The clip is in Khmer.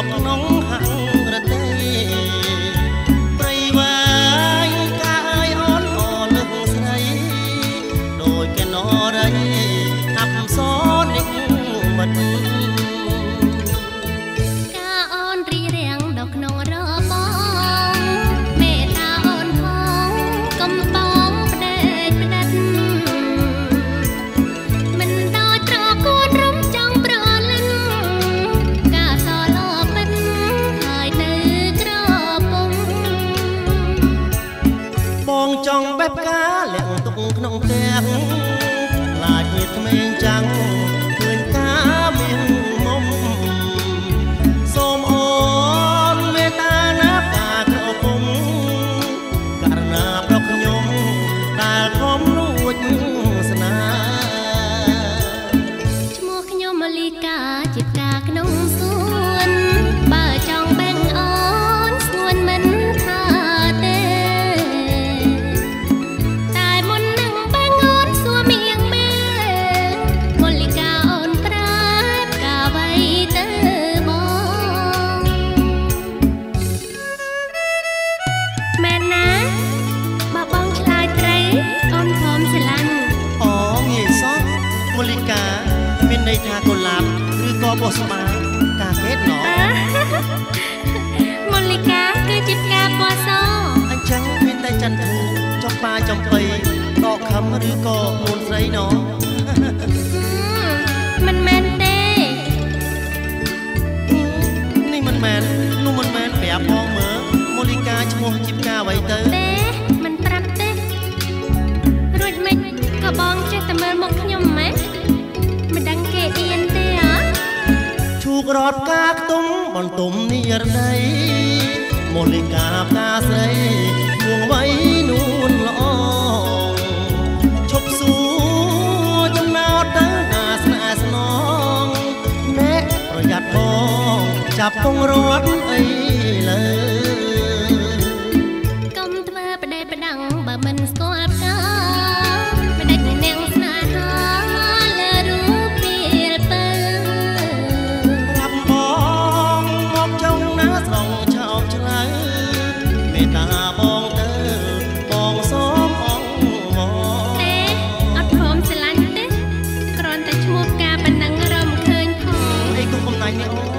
ប់ក្នុងហាំងរទេព្រៃវែងកាយអូនអូនលើកស្រីដូចកណរៃអាប់សនិចមិនកាអូនរីរាំងដល់ក្នុងរបងមេតាអូនផងកំបងផ្ដេកផ្ដិតមិនដល់ត្រកូនរំចង់ប្រលិនកាសលបិនហើយនៅក្រពំបងចង់បែបកាលាក់ទុកក្នុងផ្ទះឡាចញាតក្មេងចាំងឃើញការមានមុំសូមអូនមេត្តាណាបាក្រពុំករណាប្រកខ្ញុំដែលខំលួចស្នេហ៍ឈ្មោះខ្ញុំម៉ាលីកាជាផ្កាក្នុងសួនបើចង់បែងអូនស្ងួនមិនថាទេតែមុននឹងបែងអូនសួរមៀងមេម៉ាលីកាអូនប្រែផ្កាអ្វីទៅបងមែនណាបើបងឆ្លើយត្រីអូនព្រមស្រឡាញ់អូងាយសោះមូលិកាមានន័យថាកុលាបឬក៏បោះស្បាការកេតណោម៉ូលីកាគឺជាផ្កាពណ៌សអញ្ចឹងមានតែចន្ទធូចំបាចំបៃដកខំឬក៏នួនស្រីណោមិនមែនទេនេះមិនមែននោះមិនមែនប្រាប់ផងមើលមូលិកាឈ្មោះជាផ្កាអ្វីទៅទេមិនប្រាប់ទេរួចមិនក៏បងចេះតែមើលមុខខ្ញុំម៉េចមិនដឹងគេអៀនទេហ៎ឈូករត់ផ្កាខ្ទុំបន្ទុំនេះរដីមូលិកាផ្កាស្រីគួងໄວនួនល្អឈប់សួរចំណោទទៅណាស្នេហ៍ស្នងអ្នកប្រយ័ត្នបងចាប់ពងរត់អីលើកុំធ្វើបដិបដាំងបើមិនស្គាល់ផ្កាបដិបនាងស្នេហាលើរូបពេលបើរាប់បងមកចង់ណាស្រងឆោបឆ្លៅមេត្តាបងទៅបងសូមអង្គមកទេអត់ព្រមស្រឡាញ់ទេគ្រាន់តែឈ្មោះផ្កាប៉ុណ្ណឹងរំឃើញផងអីគុំកំណាញ់នេះអូ